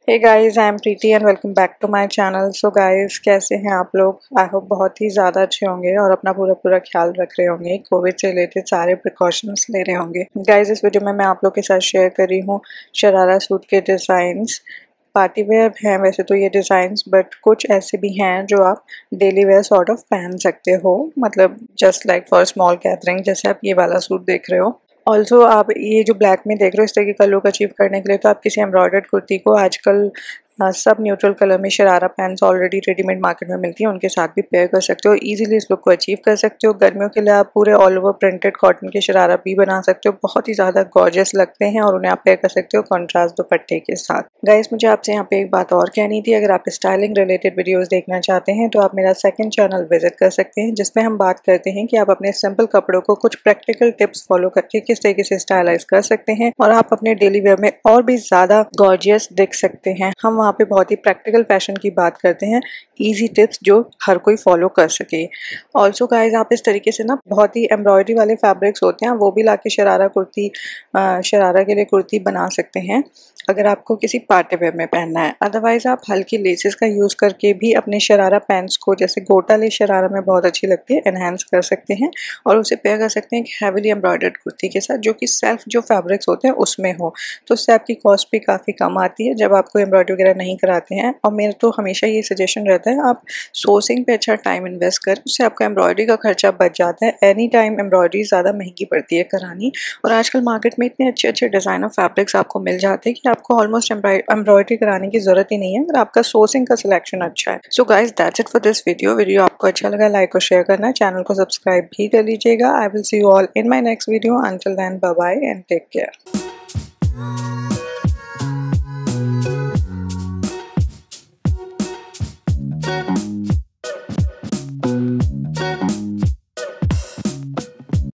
Hey guys, I am Preeti and welcome back to my channel. So guys, कैसे हैं आप लोग? आई होप बहुत ही ज़्यादा अच्छे होंगे और अपना पूरा ख्याल रख रहे होंगे। कोविड से रिलेटेड सारे प्रिकॉशंस ले रहे होंगे। गाइस, इस वीडियो में मैं आप लोग के साथ शेयर कर रही हूँ शरारा सूट के डिज़ाइंस। पार्टी वेयर हैं वैसे तो ये डिज़ाइंस, बट कुछ ऐसे भी हैं जो आप डेली वेयर सॉर्ट ऑफ पहन सकते हो, मतलब just like for small gathering. जैसे आप ये वाला सूट देख रहे हो। ऑल्सो आप ये जो ब्लैक में देख रहे हो, इस तरह का लुक अचीव करने के लिए तो आप किसी एम्ब्रॉयडर्ड कुर्ती को आजकल सब न्यूट्रल कलर में sharara pants already readymade market में मिलती हैं, उनके साथ भी पेयर कर सकते हो। इजीली इस लुक को अचीव कर सकते हो। गर्मियों के लिए आप पूरे ऑल ओवर प्रिंटेड कॉटन के शरारा भी बना सकते हो। बहुत ही ज़्यादा गॉर्जियस लगते हैं और उन्हें आप पेयर कर सकते हो कॉन्ट्रास्ट दुपट्टे के साथ। गाइस, मुझे आपसे यहाँ पे एक बात और कहनी थी। अगर आप स्टाइलिंग रिलेटेड वीडियोज़ देखना चाहते हैं तो आप मेरा सेकेंड चैनल विजिट कर सकते हैं, जिसमें हम बात करते हैं कि आप अपने सिंपल कपड़ों को कुछ प्रैक्टिकल टिप्स फॉलो करके किस तरीके से स्टाइलाइज कर सकते हैं और आप अपने डेली वेयर में और भी ज़्यादा गॉर्जियस दिख सकते हैं। हम वहाँ पे बहुत ही प्रैक्टिकल फैशन की बात करते हैं, इजी टिप्स जो हर कोई फॉलो कर सके। ऑल्सो गाइज, आप इस तरीके से ना बहुत ही एम्ब्रॉयडरी वाले फैब्रिक्स होते हैं, वो भी लाके शरारा के लिए कुर्ती बना सकते हैं अगर आपको किसी पार्टी वेयर में पहनना है। अदरवाइज आप हल्की लेसेस का यूज़ करके भी अपने शरारा पैंट्स को, जैसे गोटा लेस शरारा में बहुत अच्छी लगती है, एनहेंस कर सकते हैं और उसे पेयर कर सकते हैं एक हैवीली एम्ब्रॉयडर्ड कुर्ती के साथ, जो कि सेल्फ जो फैब्रिक्स होते हैं उसमें हो। तो उससे आपकी कॉस्ट भी काफ़ी कम आती है जब आपको एम्ब्रॉयडरी वगैरह नहीं कराते हैं। और मेरा तो हमेशा ये सजेशन रहता है, आप सोर्सिंग पे अच्छा टाइम इन्वेस्ट करें, उससे आपका एम्ब्रॉयडरी का खर्चा बच जाता है। एनी टाइम एम्ब्रॉयडरी ज़्यादा महंगी पड़ती है करानी, और आजकल मार्केट में इतने अच्छे अच्छे डिज़ाइनर फैब्रिक्स आपको मिल जाते हैं कि आपको ऑलमोस्ट एम्ब्रॉयडरी कराने की ज़रूरत ही नहीं है अगर आपका सोर्सिंग का सिलेक्शन अच्छा है। So guys, that's it for this video आपको अच्छा लगा लाइक और शेयर करना, चैनल को सब्सक्राइब भी कर लीजिएगा। I will see you all in my next video. Until then, bye bye and take care.